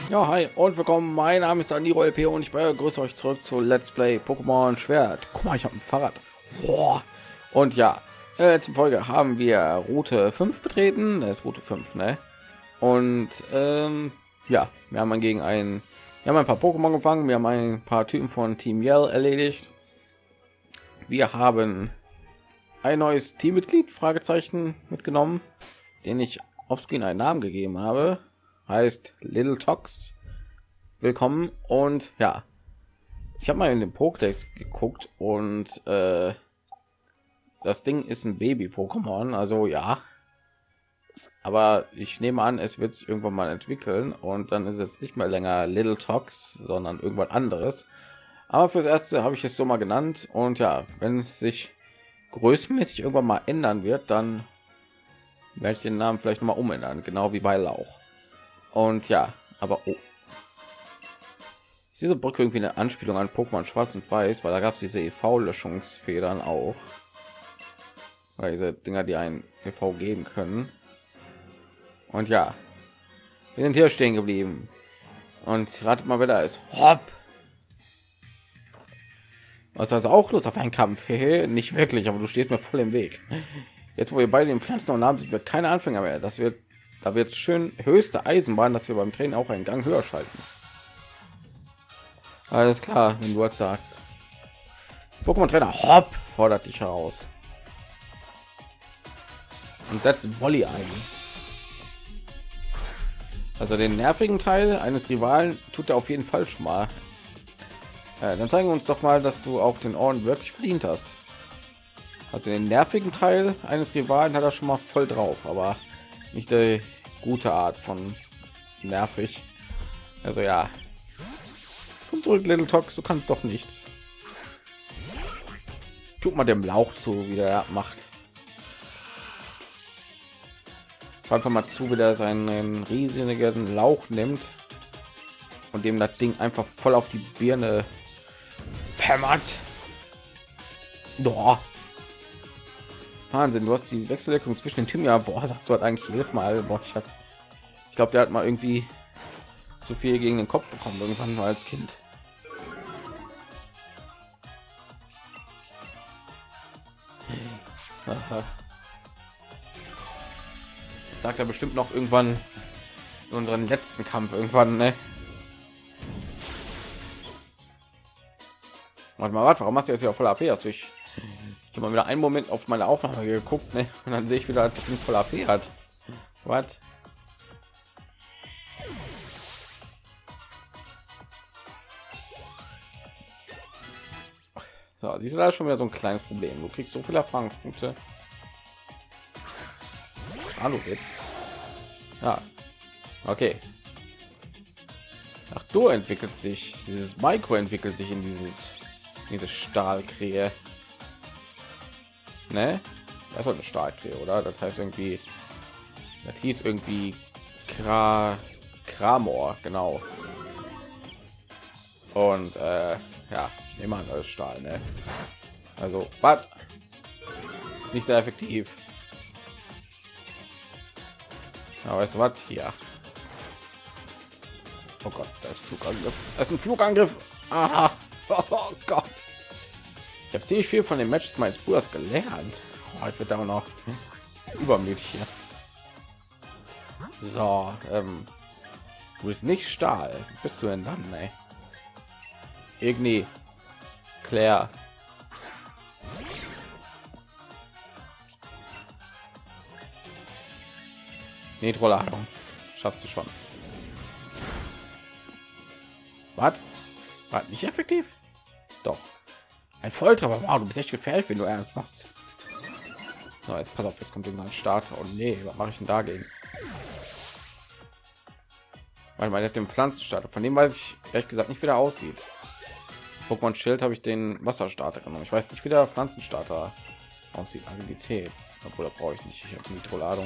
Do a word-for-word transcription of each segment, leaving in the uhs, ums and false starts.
Ja, hi und willkommen. Mein Name ist Daniro L P und ich begrüße euch zurück zu Let's Play Pokémon Schwert. Guck mal, ich habe ein Fahrrad. Boah. Und ja, in der letzten Folge haben wir Route fünf betreten. Das ist Route fünf, ne? Und ähm, ja, wir haben gegen ein, wir haben ein paar Pokémon gefangen. Wir haben ein paar Typen von Team Yell erledigt. Wir haben ein neues Teammitglied Fragezeichen mitgenommen, den ich auf Screen einen Namen gegeben habe. Heißt Little Tox. Willkommen. Und ja, ich habe mal in den Pokédex geguckt und äh, das Ding ist ein Baby-Pokémon, also ja, aber ich nehme an, es wird sich irgendwann mal entwickeln und dann ist es nicht mehr länger Little Tox, sondern irgendwas anderes. Aber fürs Erste habe ich es so mal genannt. Und ja, wenn es sich größenmäßig irgendwann mal ändern wird, dann werde ich den Namen vielleicht noch mal umändern, genau wie bei Lauch. Und ja, aber oh. Ist diese Brücke irgendwie eine Anspielung an Pokémon Schwarz und Weiß, weil da gab es diese E V-Löschungsfedern auch, weil diese Dinger, die ein E V geben können. Und ja, wir sind hier stehen geblieben und ratet mal, wer da ist. Hopp. Was also auch Lust auf einen Kampf? Nicht wirklich, aber du stehst mir voll im Weg. Jetzt, wo wir beide den Pflanzen und Namen sind, wird keine Anfänger mehr. Das wird Da wird es schön höchste Eisenbahn, dass wir beim Training auch einen Gang höher schalten. Alles klar, wenn du was sagst. Pokémon Trainer Hopp fordert dich heraus und setzt Volley ein. Also den nervigen Teil eines Rivalen tut er auf jeden Fall schon mal. Ja, dann zeigen wir uns doch mal, dass du auch den Orden wirklich verdient hast. Also den nervigen Teil eines Rivalen hat er schon mal voll drauf, aber nicht die gute Art von nervig. Also ja, komm zurück, Little Tox, du kannst doch nichts. Guck mal dem Lauch zu, wie der macht. Einfach mal zu, wie der seinen riesigen Lauch nimmt und dem das Ding einfach voll auf die Birne hämmert. Boah. Wahnsinn, du hast die Wechselwirkung zwischen den Typen. Ja, boah, sagst du halt eigentlich jedes Mal. Boah, ich hab, ich glaube, der hat mal irgendwie zu viel gegen den Kopf bekommen, irgendwann mal als Kind. Sagt er bestimmt noch irgendwann in unseren letzten Kampf irgendwann, ne? Warte mal, warte, warum hast du jetzt ja voll A P? Hast du ich ich habe mal wieder einen Moment auf meine Aufnahme geguckt, ne? Und dann sehe ich wieder, dass ich voll A P hat. Was? So, siehst du, da schon wieder so ein kleines Problem. Du kriegst so viele Erfahrungspunkte. Hallo jetzt. Ja. Okay. Ach, du entwickelt sich. Dieses Micro entwickelt sich in dieses diese Stahlkrähe. Ne? Das war eine Stahlkrähe, oder? Das heißt irgendwie, das hieß irgendwie Kra Kramor, genau. Und äh, ja, ich nehme an, alles Stahl, ne? Also, was? Nicht sehr effektiv. Aber weißt du was hier? Oh Gott, da ist Flugangriff. Das ist ein Flugangriff. Aha. Oh Gott. Ich habe ziemlich viel von den Matches meines Bruders gelernt. Oh, jetzt wird da auch noch übermütig hier. So, ähm, du bist nicht Stahl. Bist du denn dann, ey? Igni, Claire. Nitroladung. Schafft sie schon. Was? War nicht effektiv? Doch. Ein Volltreffer. Wow, du bist echt gefährlich, wenn du ernst machst. So, jetzt pass auf, jetzt kommt irgendwann Starter. Und nee, was mache ich denn dagegen? Weil man hat den Pflanzenstarter, von dem weiß ich ehrlich gesagt nicht, wie der aussieht. Pokémon Schild habe ich den Wasserstarter genommen. Ich weiß nicht, wie der Pflanzenstarter aussieht. Agilität, obwohl da brauche ich nicht. Ich habe Nitroladung.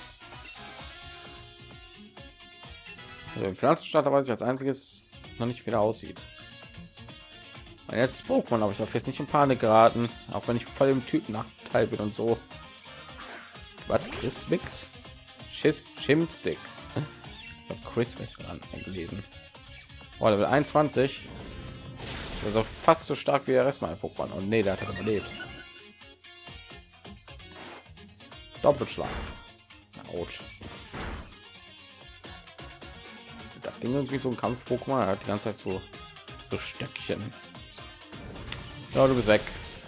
Also den Pflanzenstarter weiß ich als einziges noch nicht, wie der aussieht. Mein letztes Pokémon, aber ich darf jetzt nicht in Panik geraten, auch wenn ich voll im Typen Nachteil bin und so. Was ist Mix? Schimpfsticks. Ich habe Chris gelesen. Oh, Level einundzwanzig. Also fast so stark wie der Rest meiner Pokémon. Und nee, der hat überlebt. Doppelschlag. Autsch. Das Ding irgendwie so ein Kampf-Pokémon hat die ganze Zeit so, so Stöckchen. Ja, du bist weg.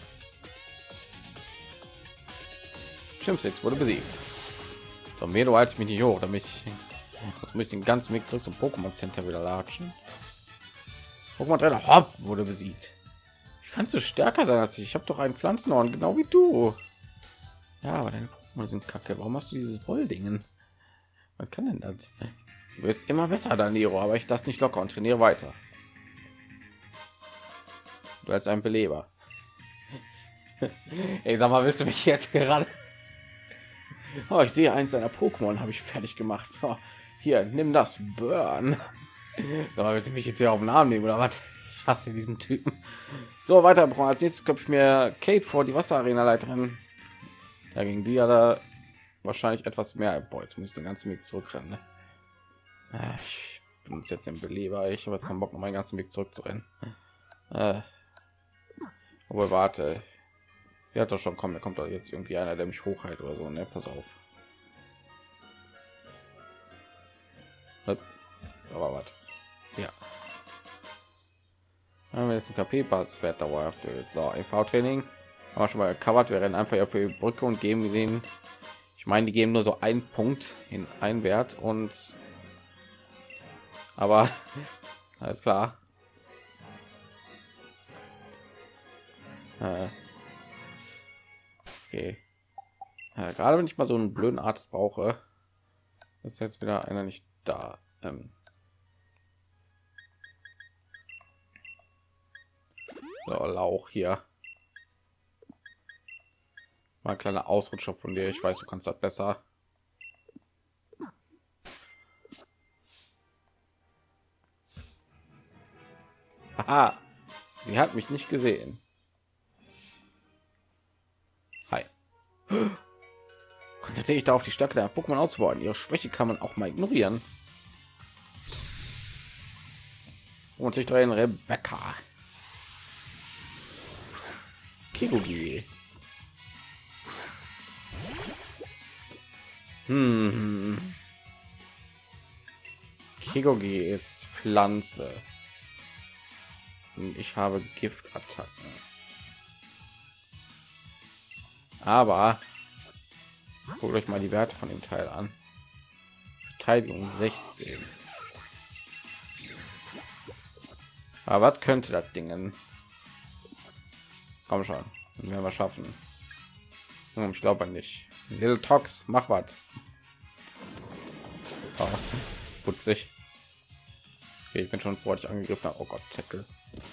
Chimsix wurde besiegt. So, mir du als mich nicht hoch, damit ich, muss ich den ganzen Weg zurück zum Pokémon Center wieder latschen. Pokémon Trainer Hopp wurde besiegt. Wie kannst du stärker sein als ich? Ich habe doch einen Pflanzenhorn, genau wie du. Ja, aber deine Pokémon sind kacke. Warum hast du dieses Volldingen? Was kann denn das? Du wirst immer besser, Daniro, aber ich das nicht locker und trainiere weiter. Du als ein Beleber. Ey, sag mal, willst du mich jetzt gerade? Oh, ich sehe eins deiner Pokémon habe ich fertig gemacht. So, hier, nimm das Burn. Sag mal, willst du mich jetzt hier auf den Arm nehmen oder was? Ich hasse diesen Typen. So, weiter. Als nächstes glaube ich mir Kate vor, die Wasserarena-Leiterin. Da ging die ja da wahrscheinlich etwas mehr. Boah, jetzt muss ich den ganzen Weg zurückrennen. Ne? Ich bin jetzt im Beleber. Ich habe jetzt keinen Bock, noch meinen ganzen Weg zurückzurennen. Äh, aber warte. Sie hat doch schon kommen. Da kommt doch jetzt irgendwie einer, der mich hochhält oder so. Ne, pass auf. Aber was? Ja. Haben wir jetzt ein K P-Wert dauerhaft. So, E V-Training haben wir schon mal gecovert. Wir rennen einfach auf die Brücke und geben den. Ich meine, die geben nur so einen Punkt in einen Wert und aber alles klar. Äh, okay. Ja, gerade wenn ich mal so einen blöden Arzt brauche, ist jetzt wieder einer nicht da. Ähm, so, Lauch hier. Mal ein kleiner Ausrutscher von dir. Ich weiß, du kannst das besser. Aha, sie hat mich nicht gesehen. Hi. Konzentriere ich da auf die Stärke der Pokémon auszubauen. Ihre Schwäche kann man auch mal ignorieren. Und sich drehen Rebecca. Kigogi. Hm. Kigogi ist Pflanze. Und ich habe Giftattacken. Aber guckt euch mal die Werte von dem Teil an. Verteidigung sechzehn. Aber was könnte das Dingen? Komm schon, werden wir schaffen. Hm, ich glaube nicht. Little Tox, mach was. Oh, putzig. Okay, ich bin schon vor dich angegriffen. Oh Gott, Tackle.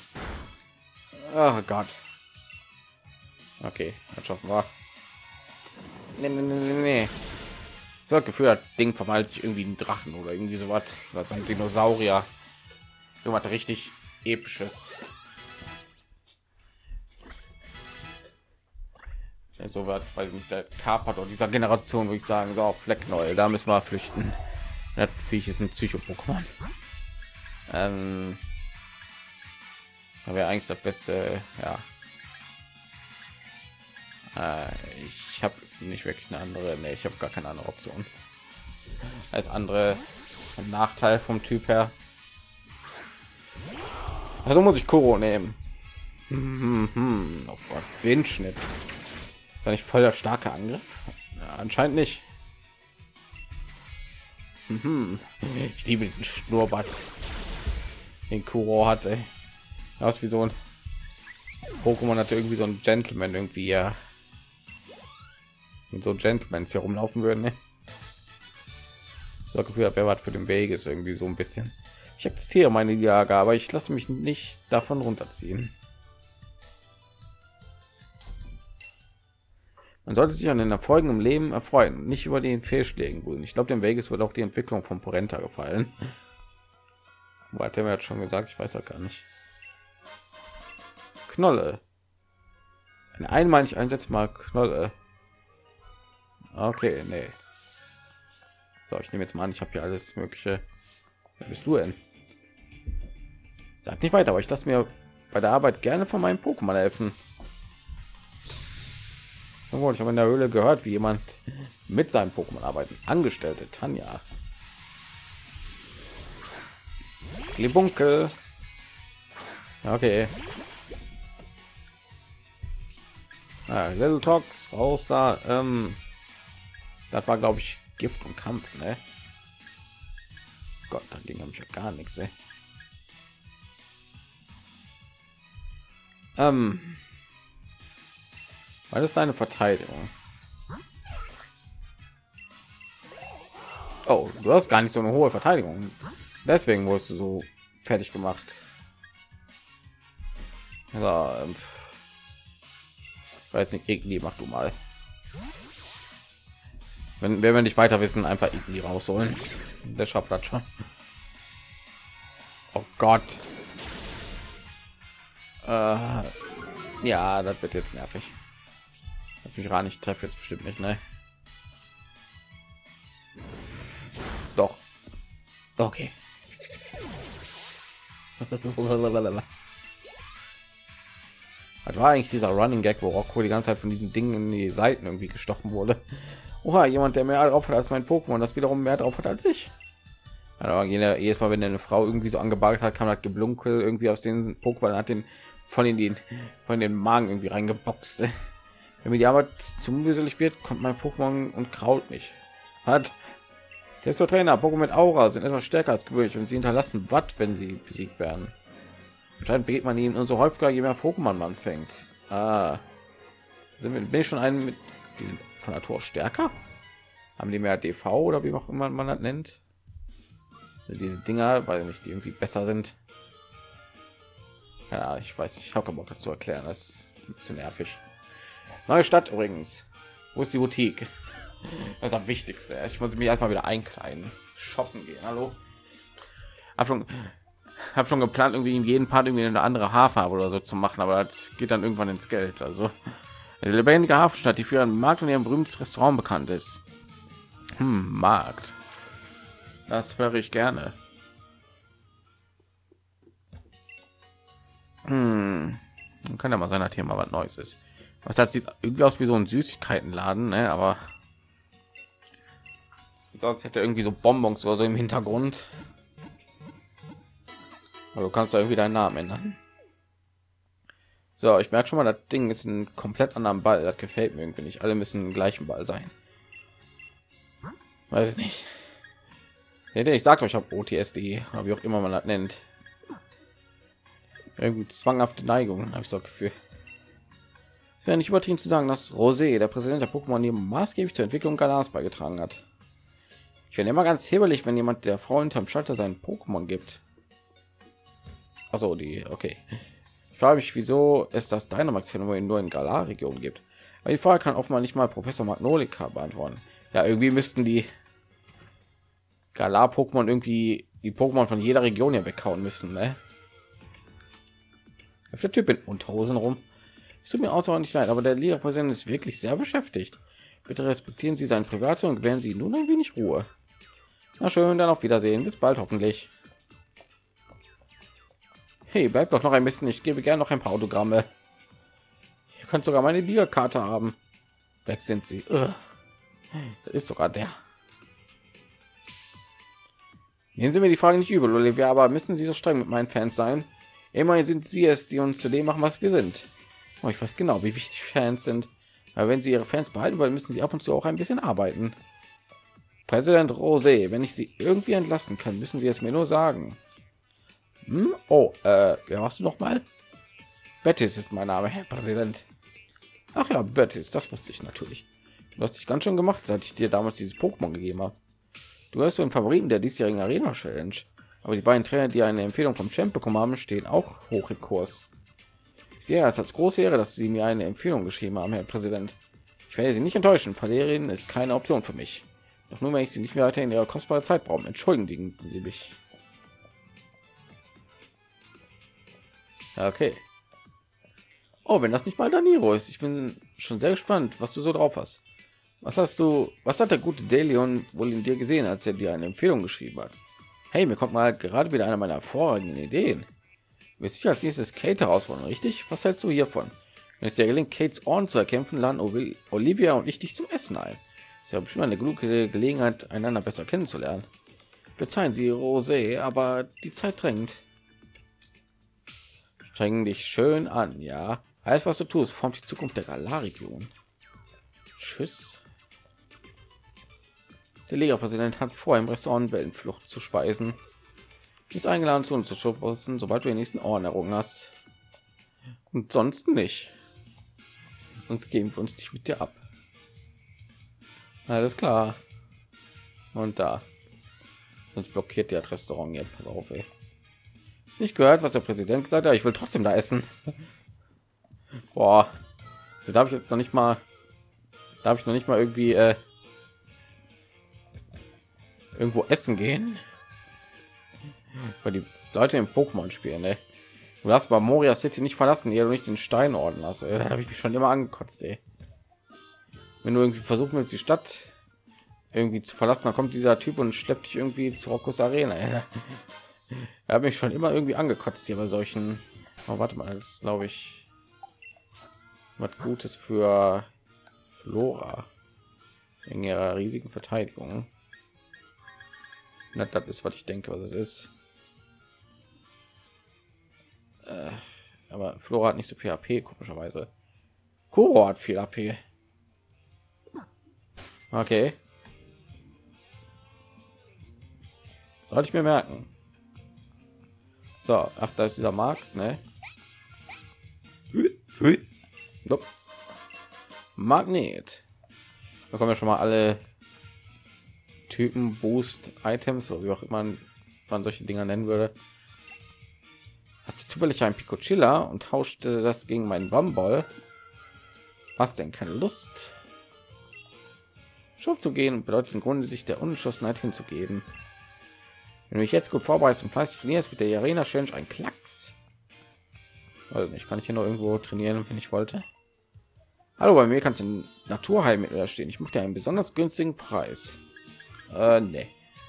Oh Gott. Okay, das schaffen wir. Nee, nee, nee, nee, nee. So das Gefühl, das Ding verwandelt sich irgendwie ein Drachen oder irgendwie so was. Oder ein Dinosaurier. Irgendwas richtig episches. Ja, so wird, weil nicht der Carpador dieser Generation, würde ich sagen, so auf Fleckneuel, da müssen wir flüchten. Das Viech ist ein Psycho-Pokémon. Ähm, da wäre eigentlich das Beste, ja. Äh, ich habe nicht wirklich eine andere, nee, ich habe gar keine andere Option. Als andere ein Nachteil vom Typ her. Also muss ich Kuro nehmen. Hm, oh Gott, Windschnitt. War nicht voll der starke Angriff? Ja, anscheinend nicht. Mhm. Ich liebe diesen Schnurrbart, den Kuro hatte. Aus wie so ein Pokémon hatte irgendwie so ein Gentleman irgendwie ja. Mit so Gentlemans hier rumlaufen würden. Ne? So Gefühl, wer was für den Weg ist irgendwie so ein bisschen. Ich akzeptiere meine Jage, aber ich lasse mich nicht davon runterziehen. Man sollte sich an den Erfolgen im Leben erfreuen, nicht über den Fehlschlägen. Und ich glaube, dem Vegas wird auch die Entwicklung von Porenta gefallen. Weiter mir hat schon gesagt, ich weiß ja gar nicht. Knolle. Eine einmalig einsetzbar Knolle. Okay, nee. So, ich nehme jetzt mal an, ich habe hier alles Mögliche. Wer bist du denn? Sag nicht weiter, aber ich lasse mir bei der Arbeit gerne von meinem Pokémon helfen. Oh, ich habe in der Höhle gehört, wie jemand mit seinem Pokémon arbeiten. Angestellte Tanja. Libunkel. Okay. Ah, Little Tox raus da. Ähm, das war, glaube ich, Gift und Kampf, ne? Gott, da ging nämlich ja gar nichts, ey. Ähm, was ist deine Verteidigung? Oh, du hast gar nicht so eine hohe Verteidigung. Deswegen wurdest du so fertig gemacht. Ja, ähm, weiß nicht, Igni, mach du mal. Wenn, wenn wir nicht weiter wissen, einfach Igni rausholen. Der schafft das schon. Oh Gott. Äh, ja, das wird jetzt nervig. Lass mich ran, ich treffe jetzt bestimmt nicht, ne? Doch. Okay. Das war eigentlich dieser Running Gag, wo Rocco die ganze Zeit von diesen Dingen in die Seiten irgendwie gestochen wurde. Oha, jemand, der mehr drauf hat als mein Pokémon, das wiederum mehr drauf hat als ich. Also, jedes Mal, wenn eine Frau irgendwie so angebagt hat, kam das Geblunkel irgendwie aus den Pokémon, hat den von in den von den Magen irgendwie reingeboxt. Wenn mir die Arbeit zu mühselig wird, kommt mein Pokémon und krault mich. Hat der ist der Trainer. Pokémon mit Aura sind etwas stärker als gewöhnlich und sie hinterlassen Watt, wenn sie besiegt werden. Anscheinend begeht man ihnen umso häufiger, je mehr Pokémon man fängt. Ah, sind wir, bin ich schon einen mit diesem von Natur stärker? Haben die mehr D V oder wie auch immer man das nennt? Diese Dinger, weil nicht die irgendwie besser sind. Ja, ich weiß, ich habe keinen Bock dazu erklären. Das ist ein bisschen nervig. Neue Stadt übrigens. Wo ist die Boutique? Das ist am wichtigsten. Ich muss mich erstmal wieder einkleiden, shoppen gehen. Hallo. Hab schon, hab schon geplant, irgendwie in jedem Part irgendwie eine andere Haarfarbe oder so zu machen, aber das geht dann irgendwann ins Geld. Also eine lebendige Hafenstadt, die für ihren Markt und ihrem berühmtes Restaurant bekannt ist. Hm, Markt. Das höre ich gerne. Hm. Dann kann ja mal sein, dass hier mal was Neues ist. Was das sieht irgendwie aus wie so ein Süßigkeitenladen, ne? Aber sieht aus, als hätte irgendwie so Bonbons oder so im Hintergrund. Aber du kannst da irgendwie deinen Namen ändern. So, ich merke schon mal, das Ding ist ein komplett anderen Ball. Das gefällt mir irgendwie nicht. Alle müssen den gleichen Ball sein. Weiß ich nicht. Ich sag euch, ich habe O T S D, wie auch immer man das nennt. Irgendwie zwanghafte Neigung, habe ich so das Gefühl. Es wäre nicht übertrieben zu sagen, dass Rosé, der Präsident der Pokémon, hier maßgeblich zur Entwicklung Galars beigetragen hat. Ich werde immer ganz hebelig, wenn jemand der Frau hinterm Schalter seinen Pokémon gibt. Also die, okay. Ich frage mich, wieso es das Dynamax-Phänomen nur in Galar-Region gibt. Aber die Frage kann offenbar nicht mal Professor Magnolika beantworten. Ja, irgendwie müssten die Galar-Pokémon irgendwie die Pokémon von jeder Region ja weghauen müssen, ne? Auf der Typ in Unterhosen rum. Es tut mir außerordentlich leid, aber der Liga-Präsident ist wirklich sehr beschäftigt. Bitte respektieren Sie seine Privatsphäre und gewähren Sie nun ein wenig Ruhe. Na schön, dann auf Wiedersehen. Bis bald hoffentlich. Hey, bleibt doch noch ein bisschen. Ich gebe gerne noch ein paar Autogramme. Ihr könnt sogar meine Liga-Karte haben. Weg sind sie. Ugh. Das ist sogar der. Nehmen Sie mir die Frage nicht übel, Olivia, aber müssen Sie so streng mit meinen Fans sein? Immerhin sind Sie es, die uns zu dem machen, was wir sind. Oh, ich weiß genau, wie wichtig Fans sind. Aber wenn Sie Ihre Fans behalten wollen, müssen Sie ab und zu auch ein bisschen arbeiten. Präsident Rosé, wenn ich Sie irgendwie entlasten kann, müssen Sie es mir nur sagen. Hm? Oh, äh, wer machst du noch mal? Bettis ist mein Name, Herr Präsident. Ach ja, Bettis, das wusste ich natürlich. Du hast dich ganz schön gemacht, seit ich dir damals dieses Pokémon gegeben habe. Du gehörst zu den Favoriten der diesjährigen Arena Challenge. Aber die beiden Trainer, die eine Empfehlung vom Champ bekommen haben, stehen auch hoch im Kurs. Ich sehe es als große Ehre, dass Sie mir eine Empfehlung geschrieben haben, Herr Präsident. Ich werde Sie nicht enttäuschen. Verlieren ist keine Option für mich. Doch nur, wenn ich Sie nicht mehr weiter in Ihrer kostbare Zeit brauchen. Entschuldigen Sie mich. Okay. Oh, wenn das nicht mal Daniro ist. Ich bin schon sehr gespannt, was du so drauf hast. Was hast du, was hat der gute Delion wohl in dir gesehen, als er dir eine Empfehlung geschrieben hat? Hey, mir kommt mal gerade wieder eine meiner hervorragenden Ideen. Willst dich als nächstes Kate herausfordern, richtig? Was hältst du hiervon? Wenn es dir gelingt, Kates Ohren zu erkämpfen, laden Ol- Olivia und ich dich zum Essen ein. Sie haben bestimmt eine gute Gelegenheit, einander besser kennenzulernen. Verzeihen Sie, Rosé, aber die Zeit drängt. Streng dich schön an, ja. Alles, was du tust, formt die Zukunft der Galar-Region. Tschüss. Der Liga-Präsident hat vor, im Restaurant Wellenflucht zu speisen. Du bist eingeladen, zu uns zu schubsen, sobald du den nächsten Orden errungen hast. Und sonst nicht. Sonst geben wir uns nicht mit dir ab. Alles klar. Und da. Sonst blockiert der Restaurant jetzt. Pass auf, ey. Nicht gehört, was der Präsident gesagt hat. Ich will trotzdem da essen. Boah. Da darf ich jetzt noch nicht mal. Darf ich noch nicht mal irgendwie äh, irgendwo essen gehen? Weil die Leute im Pokémon spielen, ne? Du hast bei Moria City nicht verlassen, ehe du nicht den Steinorden hast. Ey. Da habe ich mich schon immer angekotzt, ey. Wenn du irgendwie versuchen willst, die Stadt irgendwie zu verlassen, dann kommt dieser Typ und schleppt dich irgendwie zu Roccos Arena. Ey. Er hat mich schon immer irgendwie angekotzt hier bei solchen. Oh, warte mal, das glaube ich was Gutes für Flora in ihrer riesigen Verteidigung. Na, das ist, was ich denke, was es ist. Äh, aber Flora hat nicht so viel A P, komischerweise. Kuro hat viel A P. Okay. Sollte ich mir merken. So, ach, da ist dieser Markt, ne? Nope. Magnet. Da kommen ja schon mal alle Typen Boost Items, oder wie auch immer man solche Dinger nennen würde. Hast du zufällig ein Picochilla und tauschte das gegen meinen Bambol? Was denn? Keine Lust? Schon zu gehen bedeutet im Grunde, sich der Unentschlossenheit hinzugeben. Wenn du mich jetzt gut vorbereitest und fleißig trainierst, wird der Arena Challenge ein Klacks. Also ich kann ich hier noch irgendwo trainieren, wenn ich wollte. Hallo, bei mir kannst du Naturheilmittel stehen. Ich mache dir einen besonders günstigen Preis. Äh, nee.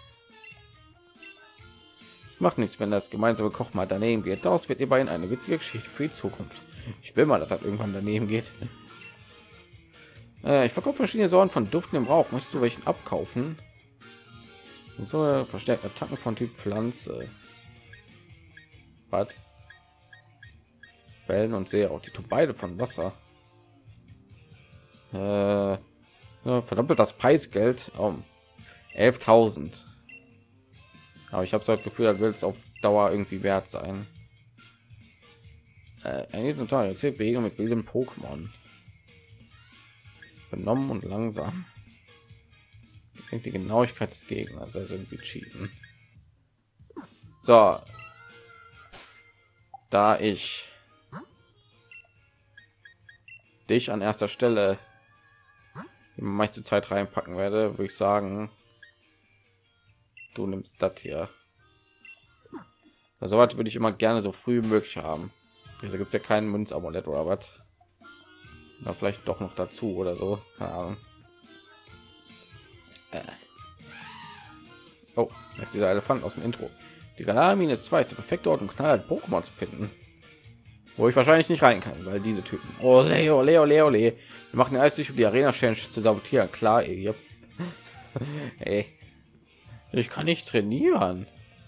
Macht nichts, wenn das gemeinsame Koch mal daneben geht. Daraus wird ihr beiden eine witzige Geschichte für die Zukunft. Ich will mal, dass das irgendwann daneben geht. Äh, ich verkaufe verschiedene Sorten von duftendem Rauch. Möchtest du welchen abkaufen? So verstärkt Attacken von Typ Pflanze. Was? Wellen und See, auch die tun beide von Wasser. Äh, ja, verdoppelt das Preisgeld um elftausend. Aber ich habe so das Gefühl, er will es auf Dauer irgendwie wert sein. Äh, ein zum Teil erzählt Begegnung mit wildem Pokémon. Benommen und langsam. Ich denke, die Genauigkeit des Gegners, also irgendwie cheaten. So, da ich dich an erster Stelle die meiste Zeit reinpacken werde, würde ich sagen, du nimmst das hier. Also was würde ich immer gerne so früh wie möglich haben. Also gibt es ja keinen Münzamulett oder was. Na, vielleicht doch noch dazu oder so. Keine Ahnung. Äh. Oh, das ist dieser Elefant aus dem Intro. Die Galar-Mine zwei ist der perfekte Ort, um knallhart Pokémon zu finden. Wo ich wahrscheinlich nicht rein kann, weil diese Typen. Ole, ole, ole, ole. Wir machen alles durch, um die Arena Challenge zu sabotieren. Klar, ey. Ey. Ich kann nicht trainieren.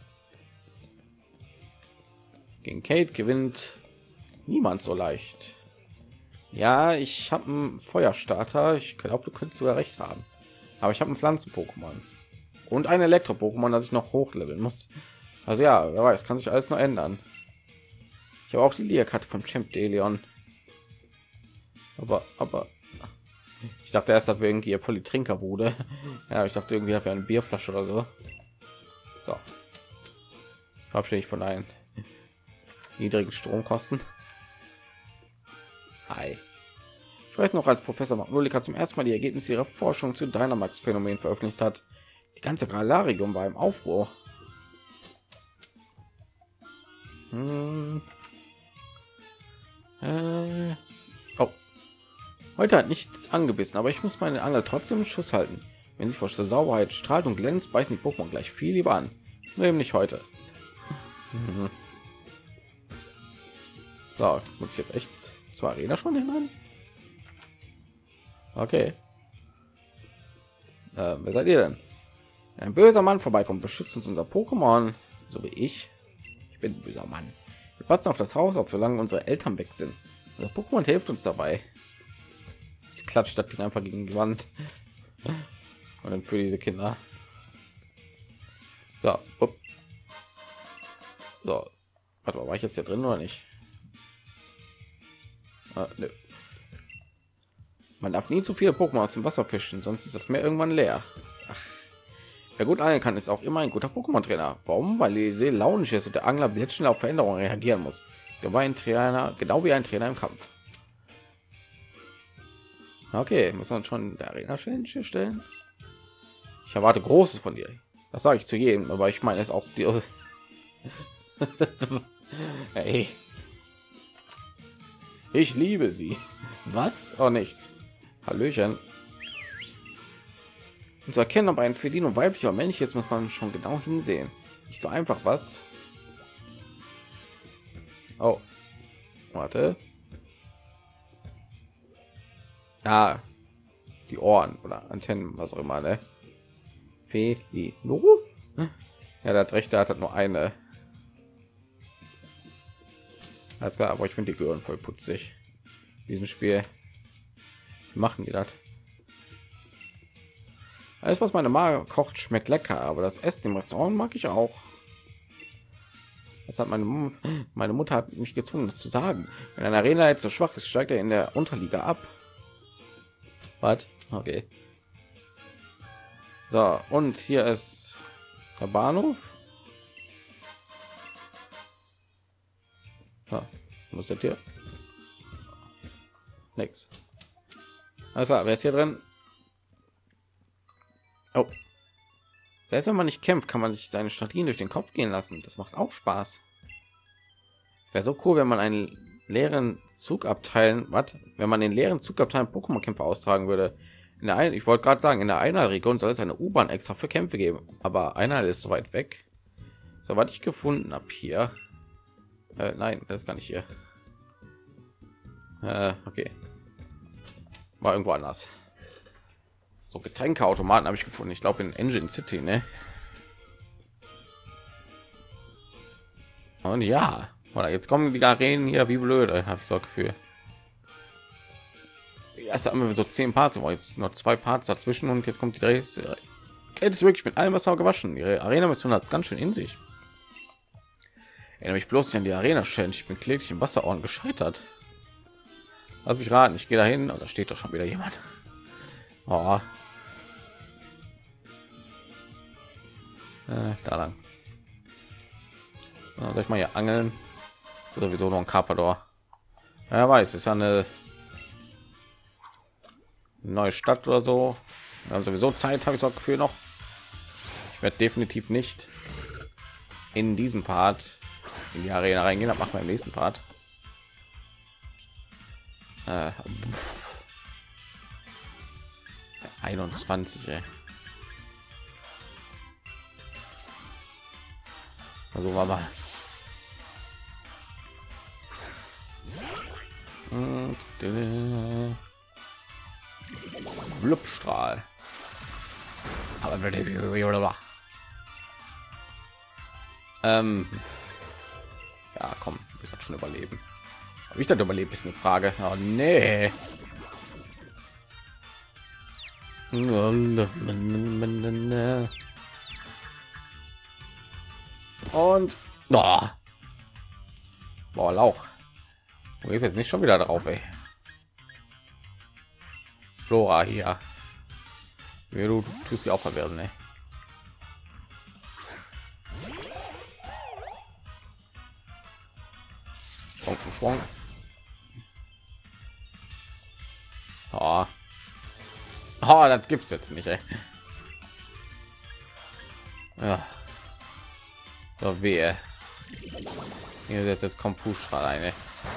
Gegen Kate gewinnt niemand so leicht. Ja, ich habe einen Feuerstarter. Ich glaube, du könntest sogar recht haben. Aber ich habe einen Pflanzen-Pokémon und ein Elektro-Pokémon, das ich noch hochleveln muss. Also ja, wer weiß, kann sich alles noch ändern. Ich habe auch die Liga-Karte vom Champ Deleon. Aber, aber ich dachte erst, dass wir irgendwie voll die Trinkerbude. Ja, ich dachte irgendwie für eine Bierflasche oder so. So, verabschiede ich von einen niedrigen Stromkosten. Hi. Ich weiß noch, als Professor Magnolika zum ersten Mal die Ergebnisse ihrer Forschung zu Dynamax-Phänomen veröffentlicht hat, die ganze Galar-Region war im Aufruhr. Hm. Äh. Oh. Heute hat nichts angebissen, aber ich muss meine Angel trotzdem im Schuss halten. Wenn sie vor Sauberheit strahlt und glänzt, beißen die Pokémon gleich viel lieber an. Nämlich heute. Mhm. So, muss ich jetzt echt zur Arena schon hinein? Okay. Äh, wer seid ihr denn? Ein böser Mann vorbeikommt, beschützt uns unser Pokémon, so wie ich. Ich bin ein böser Mann. Wir passen auf das Haus auf, solange unsere Eltern weg sind. Das Pokémon hilft uns dabei. Jetzt klatscht das Ding einfach gegen die Wand. Und dann für diese Kinder. So, up. So, warte mal, war ich jetzt hier drin oder nicht? Ah, ne. Man darf nie zu viele Pokémon aus dem Wasser fischen, sonst ist das Meer irgendwann leer. Ach. Wer gut angeln kann, ist auch immer ein guter Pokémon-Trainer. Warum? Weil die See launisch ist und der Angler blitzschnell auf Veränderungen reagieren muss. Der war ein Trainer, genau wie ein Trainer im Kampf. Okay, muss man schon in der Arena stellen. Ich erwarte Großes von dir. Das sage ich zu jedem, aber ich meine es auch dir. Hey. Ich liebe sie. Was? Oh, nichts. Hallöchen. Um zu erkennen, ob ein Felino weiblich oder männlich ist, muss man schon genau hinsehen. Nicht so einfach, was? Oh, warte. Ja, die Ohren oder Antennen, was auch immer, ne? Felino? Ja, der hat recht, der hat nur eine. Alles klar, aber ich finde die Gehirn voll putzig. In diesem Spiel. Wie machen die das? Alles, was meine Mama kocht, schmeckt lecker, aber das Essen im Restaurant mag ich auch. Das hat meine Mama, meine Mutter hat mich gezwungen, das zu sagen. Wenn eine Arena jetzt so schwach ist, steigt er in der Unterliga ab. Was? Okay. So, und hier ist der Bahnhof. Ja, muss das hier? Nix. Alles klar, wer ist hier drin? Oh. Selbst wenn man nicht kämpft, kann man sich seine Strategien durch den Kopf gehen lassen. Das macht auch Spaß. Wäre so cool, wenn man einen leeren Zugabteilen, was? Wenn man den leeren Zugabteilen Pokémon-Kämpfe austragen würde. In der einen, ich wollte gerade sagen, in der einer Region soll es eine U-Bahn extra für Kämpfe geben, aber einer ist so weit weg. So, was ich gefunden habe hier. Äh, nein, das ist gar nicht hier. Äh, okay. War irgendwo anders. So Getränkeautomaten habe ich gefunden. Ich glaube in Engine City, ne? Und ja, oder jetzt kommen die Arenen hier wie blöde, habe ich so ein Gefühl. Erst haben wir so zehn Parts, aber jetzt noch zwei Parts dazwischen und jetzt kommt die Dreh. Geld ist wirklich mit allem Wasser gewaschen. Ihre Arena mit hat es ganz schön in sich. Erinnere mich bloß nicht an die Arena stellen. Ich bin kläglich im Wasserorden gescheitert. Lass mich raten, ich gehe dahin und da steht doch schon wieder jemand. Oh. Äh, da lang. Ja, soll ich mal hier angeln? Sowieso noch ein Carpador. Ja, weiß, ist ja eine neue Stadt oder so. Wir haben sowieso Zeit, habe ich so ein Gefühl noch. Ich werde definitiv nicht in diesem Part in die Arena reingehen. Das machen wir im nächsten Part. Äh, einundzwanzig. Ey. Also war mal. Blubstrahl. Aber ähm, ja, komm, wir sind schon überleben. Habe ich das überlebt? Ist eine Frage. Oh, nee. Und oh. Boah, Lauch. Du gehst jetzt nicht schon wieder drauf, ey. Flora hier. Ja, du tust sie auch verwirren, ey. Schwung, Schwung. Oh. Oh, das gibt's jetzt nicht, ey. Ja. So wehe. Hier jetzt jetzt kommt Fußstrahl eine.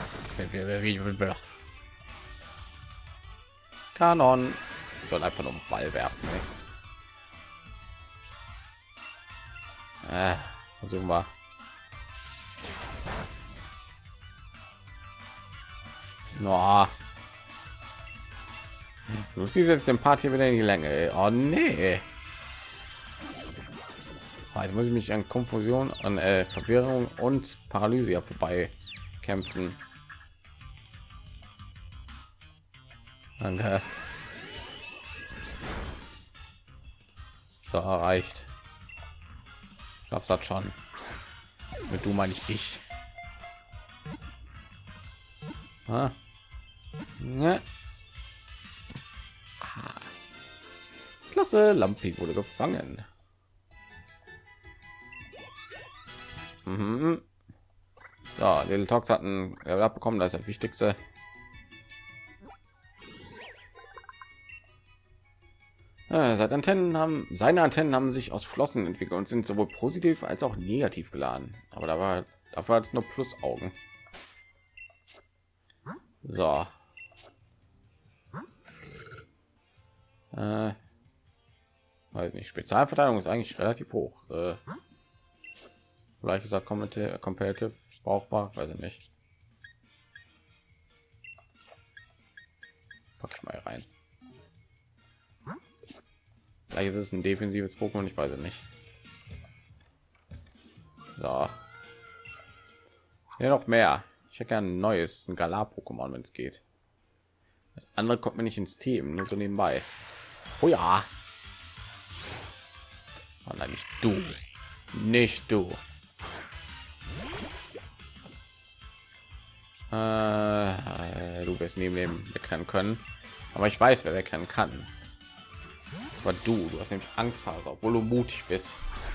Kanon. Ich soll einfach nur einen Ball werfen. Äh, versuchen wir. No. Du siehst jetzt den Part hier wieder in die Länge. Ey. Oh nee. Oh, jetzt muss ich mich an Konfusion, an äh, Verwirrung und Paralyse ja vorbei kämpfen. Danke. So, erreicht. Schaffst das schon. Mit du meine ich ich. Ah. Ne. Ah. Klasse, Lampi wurde gefangen. Mhm. Ja, Little Tox hatten abbekommen, das ist das Wichtigste. Ja, seit Antennen haben seine Antennen haben sich aus Flossen entwickelt und sind sowohl positiv als auch negativ geladen. Aber da war dafür hat es nur Plusaugen. So. Äh, weiß nicht. Spezialverteidigung ist eigentlich relativ hoch. Äh, vielleicht ist das competitive brauchbar, weiß ich nicht. Pack ich mal rein. Vielleicht ist es ein defensives Pokémon, ich weiß es nicht. So. Ja, noch mehr. Ich hätte gerne ein neues, ein Galar-Pokémon, wenn es geht. Das andere kommt mir nicht ins Team, nur so nebenbei. Oh ja. Oh nein, nicht du. Nicht du. Äh, du wirst neben dem wegrennen können. Aber ich weiß, wer wegrennen kann. Das war du. Du hast nämlich Angst, Hase, obwohl du mutig bist.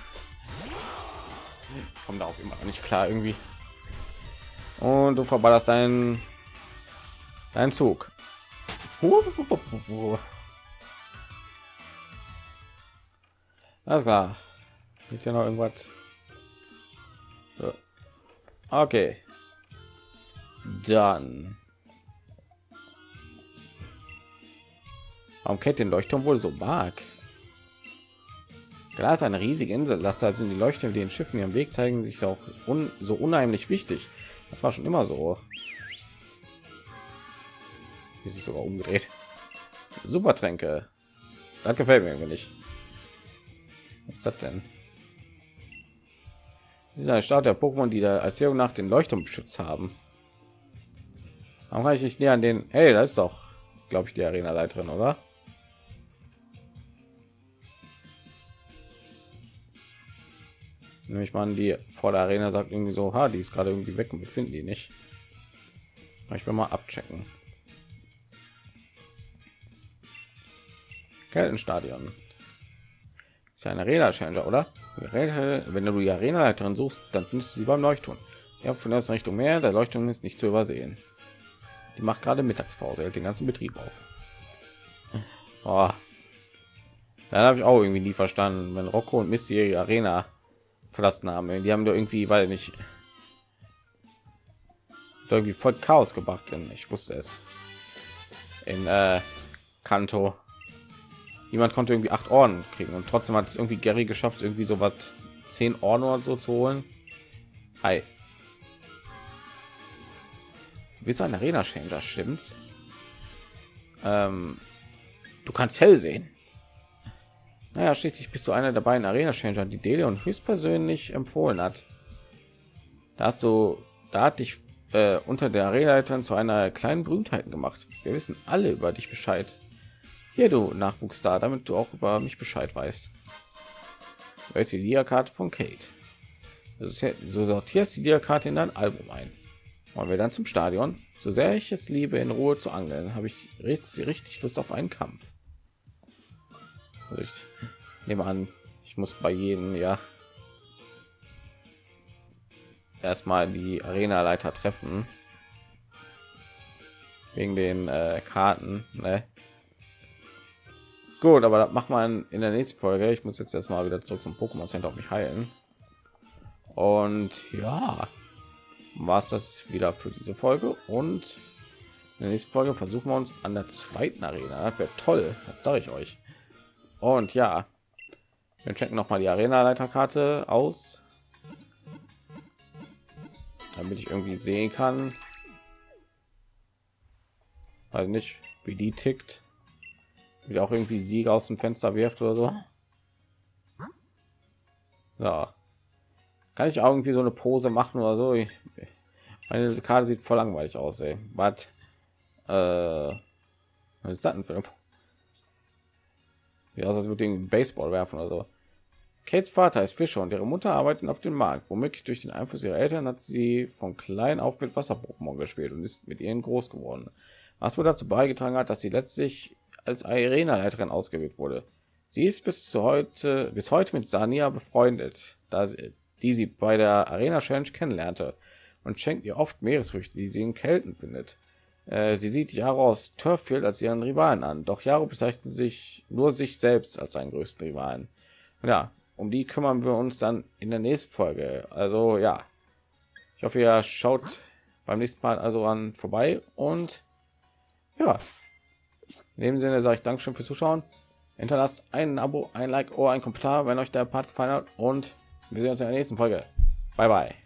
Kommt da auch immer noch nicht klar irgendwie. Und du verballerst deinen deinen Zug. Alles klar. Liegt ja noch irgendwas. So. Okay. Dann. Warum kennt den Leuchtturm wohl so mag? Klar ist eine riesige Insel, deshalb sind die Leuchtturme, die den Schiffen ihren Weg zeigen, sich auch un so unheimlich wichtig. Das war schon immer so. Wie sich sogar umgedreht. Supertränke. Das gefällt mir nicht. Was ist das denn? Dieser Start der Pokémon, die der Erzählung nach den Leuchtturm beschützt haben. Warum kann ich nicht näher an den? Hey, das ist doch, glaube ich, die Arena-Leiterin, oder? Nämlich man die vor der Arena sagt irgendwie so, ha, die ist gerade irgendwie weg und wir finden die nicht. Ich will mal abchecken. Keltenstadion. Ist ja ein Arena-Challenger, oder? Wenn du die Arena-Leiterin suchst, dann findest du sie beim Leuchtturm. Ja, von der Richtung Meer, der Leuchtturm ist nicht zu übersehen. Die macht gerade Mittagspause, hält den ganzen Betrieb auf. Oh. Dann habe ich auch irgendwie nie verstanden, wenn Rocco und Misty die Arena verlassen haben. Die haben da irgendwie, weil nicht irgendwie voll Chaos gebracht, denn ich wusste es. In äh, Kanto. Jemand konnte irgendwie acht Orden kriegen und trotzdem hat es irgendwie Gary geschafft, irgendwie so was zehn Orden oder so zu holen. Hi. Du bist ein Arena Changer, stimmt's? Ähm, du kannst hell sehen. Naja, schließlich bist du einer der beiden Arena Changer, die Deleon höchstpersönlich empfohlen hat. Da hast du, da hat dich äh, unter der Arena zu einer kleinen Berühmtheit gemacht. Wir wissen alle über dich Bescheid. Hier, du Nachwuchs da, damit du auch über mich Bescheid weißt. Da ist die Dia-Karte von Kate. So sortierst die Dia-Karte in dein Album ein. Wollen wir dann zum Stadion? So sehr ich es liebe, in Ruhe zu angeln, habe ich richtig, richtig Lust auf einen Kampf. Also ich nehme an, ich muss bei jedem ja erstmal die Arena-Leiter treffen. Wegen den äh, Karten, ne? Gut, aber das macht man in der nächsten Folge. Ich muss jetzt erstmal wieder zurück zum Pokémon Center auf mich heilen. Und ja, war es das wieder für diese Folge. Und in der nächsten Folge versuchen wir uns an der zweiten Arena. Das wäre toll, das sage ich euch. Und ja, Wir checken noch mal die Arena-Leiterkarte aus, damit ich irgendwie sehen kann, also nicht, wie die tickt, wie auch irgendwie Sieger aus dem Fenster wirft oder so. So. Kann ich auch irgendwie so eine Pose machen oder so? Ich, meine Karte sieht voll langweilig aus, ey. Was? Äh, was ist das denn für eine? Ja, als würde den Baseball werfen oder so. Kates Vater ist Fischer und ihre Mutter arbeiten auf dem Markt. Womöglich durch den Einfluss ihrer Eltern hat sie von klein auf mit Wasser-Pokémon gespielt und ist mit ihnen groß geworden. Was wohl dazu beigetragen hat, dass sie letztlich als Arena-Leiterin ausgewählt wurde. Sie ist bis zu heute, bis heute mit Sania befreundet, da sie, die sie bei der Arena Challenge kennenlernte, und schenkt ihr oft Meeresfrüchte, die sie in Kälten findet. Äh, sie sieht Yaro aus Turffield als ihren Rivalen an, doch Yaro bezeichnet sich nur sich selbst als seinen größten Rivalen. Ja, um die kümmern wir uns dann in der nächsten Folge. Also ja, ich hoffe, ihr schaut beim nächsten Mal also an vorbei und ja, in dem Sinne sage ich Dankeschön fürs Zuschauen. Hinterlasst ein Abo, ein Like oder ein Kommentar, wenn euch der Part gefallen hat, und wir sehen uns in der nächsten Folge. Bye bye.